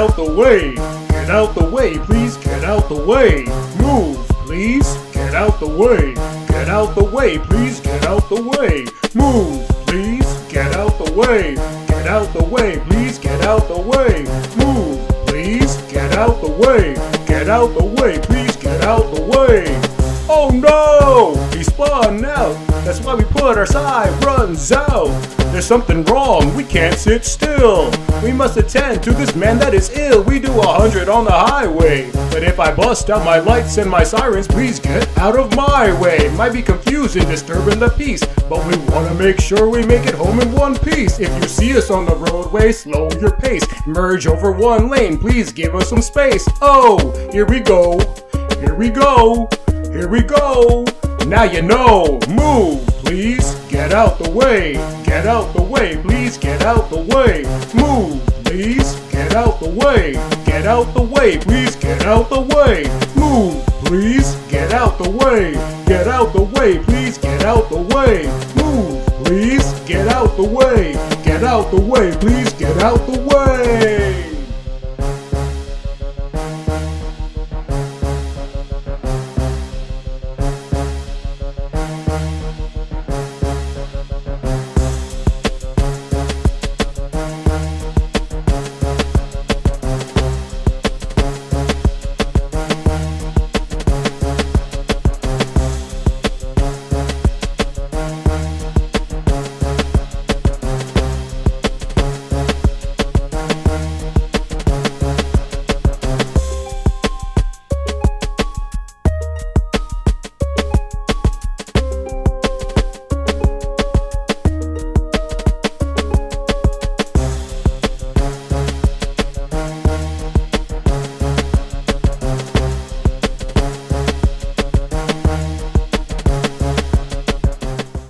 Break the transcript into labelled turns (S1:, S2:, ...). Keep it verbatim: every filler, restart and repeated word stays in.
S1: out the way. Get out the way, please get out the way. Move, please get out the way. Get out the way, please get out the way. Move, please get out the way. Get out the way, please get out the way. Move, please get out the way. Get out the way, please get out the way. Oh no! He spun out. That's why we put our side runs out. There's something wrong, we can't sit still. We must attend to this man that is ill. We do a hundred on the highway, but if I bust out my lights and my sirens, please get out of my way. Might be confusing, disturbing the peace, but we wanna make sure we make it home in one piece. If you see us on the roadway, slow your pace. Merge over one lane, please give us some space. Oh, here we go, here we go, here we go. Now you know, move, please get out the way. Get out the way, please get out the way. Move, please get out the way. Get out the way, please get out the way. Move, please get out the way. Get out the way, please get out the way. Move, please get out the way. Get out the way, please get out the way.